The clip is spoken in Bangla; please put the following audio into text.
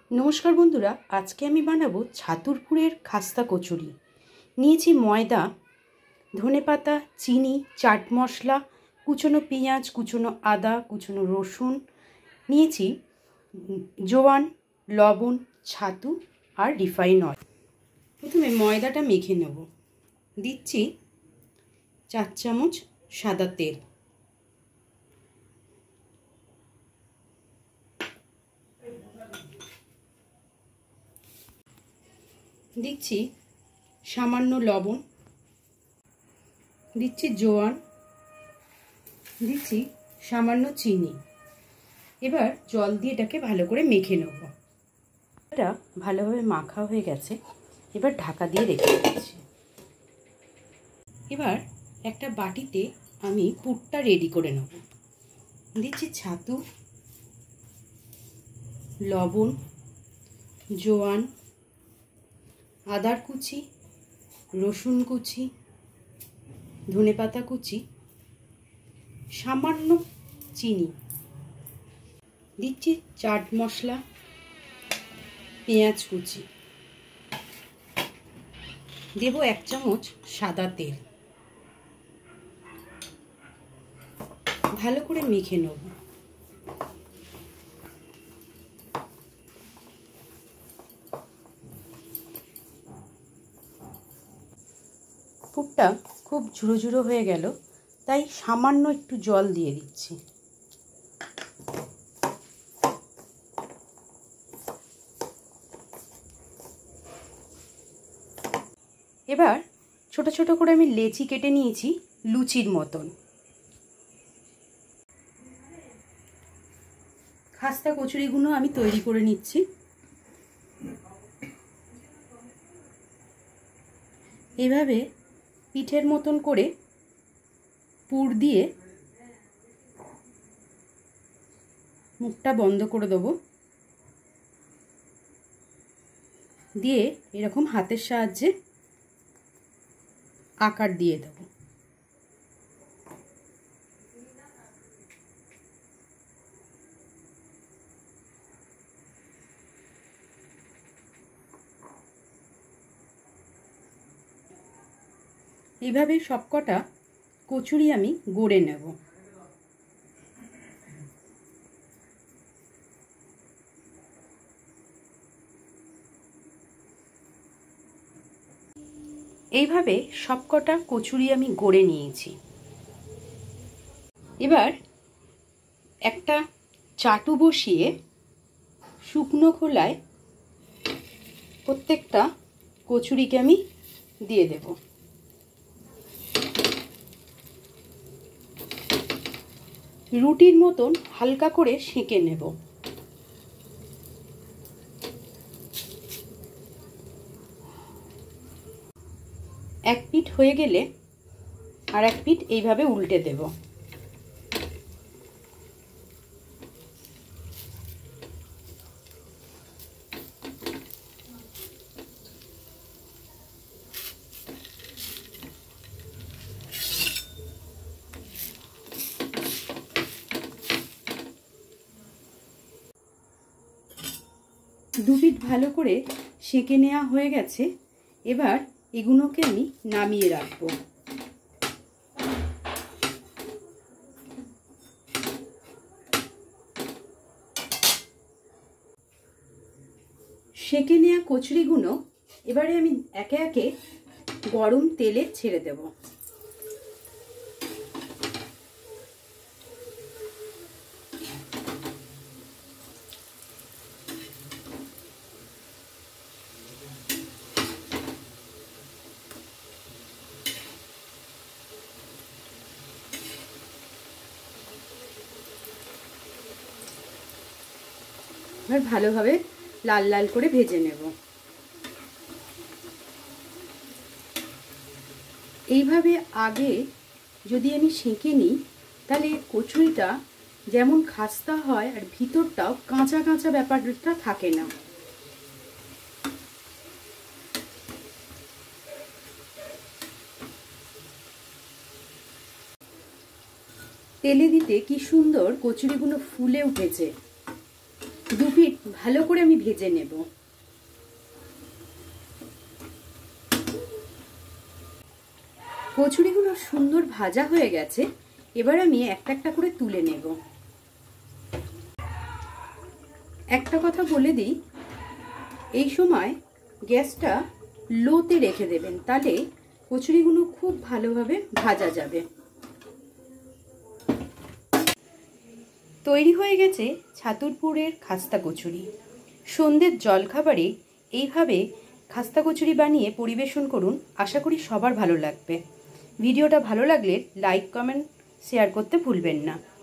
नमस्कार बंधुरा, आज के आमी बानाबो छातुरपुरेर खास्ता कचुरी। निয়েছি ময়দা, ধনেপাতা, চিনি, চাট মশলা, কুচনো পেঁয়াজ, কুচনো আদা, কুচনো রসুন, নিয়েছি জোয়ান, লবণ, ছাতু আর রিফাইন অয়েল। প্রথমে ময়দাটা মেখে নেব। দিচ্ছি 4 চামচ সাদা তেল, দিচ্ছি সামান্য লবণ, দিচ্ছি জোয়ান, দিচ্ছি সামান্য চিনি। এবার জল দিয়ে এটাকে ভালো করে মেখে নেব। এটা ভালোভাবে মাখা হয়ে গেছে, এবার ঢাকা দিয়ে রেখে দিচ্ছি। এবার একটা বাটিতে আমি পুরটা রেডি করে নেব। দিচ্ছি ছাতু, লবণ, জোয়ান, আদার কুচি, রসুন কুচি, ধনেপাতা কুচি, সামান্য চিনি, দিচ্ছি চাট মশলা, পেঁয়াজ কুচি, দেব 1 চামচ সাদা তেল। ভালো করে মেখে নেব। পুরটা খুব ঝুড়ো ঝুড়ো হয়ে গেল, তাই সামান্য একটু জল দিয়ে দিচ্ছি। এবার ছোট ছোট করে আমি লেচি কেটে নিয়েছি লুচির মতন। খাস্তা কচুরিগুলো আমি তৈরি করে নিচ্ছি। এভাবে পিঠের মতন করে পুর দিয়ে মুখটা বন্ধ করে দেবো, দিয়ে এরকম হাতের সাহায্যে আকার দিয়ে দেব। এইভাবে সবকটা কচুরি আমি গড়ে নেব। এইভাবে সবকটা কচুরি আমি গড়ে নিয়েছি। এবার একটা চাটু বসিয়ে শুকনো খোলায় প্রত্যেকটা কচুরিকে আমি দিয়ে দেব। রুটির মতন হালকা করে সেঁকে নেব। এক পিঠ হয়ে গেলে আর এক পিঠ এইভাবে উল্টে দেব। দু পিঠ ভালো করে সেঁকে নেওয়া হয়ে গেছে। এবার এগুলোকে আমি নামিয়ে রাখবো। সেঁকে নেওয়া কচুরিগুলো এবারে আমি একে একে গরম তেলে ছেড়ে দেব। এবার ভালোভাবে লাল লাল করে ভেজে নেব। এইভাবে আগে যদি আমি সেঁকে নিই তাহলে কচুরিটা যেমন খাস্তা হয় আর ভিতরটাও কাঁচা কাঁচা ব্যাপারটা থাকে না। তেলে দিতে কি সুন্দর কচুরিগুলো ফুলে উঠেছে। দু পিঠ ভালো করে আমি ভেজে নেব। কচুরিগুলো সুন্দর ভাজা হয়ে গেছে, এবার আমি একটা একটা করে তুলে নেব। একটা কথা বলে দিই, এই সময় গ্যাসটা লোতে রেখে দেবেন, তাহলে কচুরিগুলো খুব ভালোভাবে ভাজা যাবে। তৈরি হয়ে গেছে ছাতুর পুরের খাস্তা কচুরি। সন্ধ্যের জলখাবারে এইভাবে খাস্তা কচুরি বানিয়ে পরিবেশন করুন, আশা করি সবার ভালো লাগবে। ভিডিওটা ভালো লাগলে লাইক, কমেন্ট, শেয়ার করতে ভুলবেন না।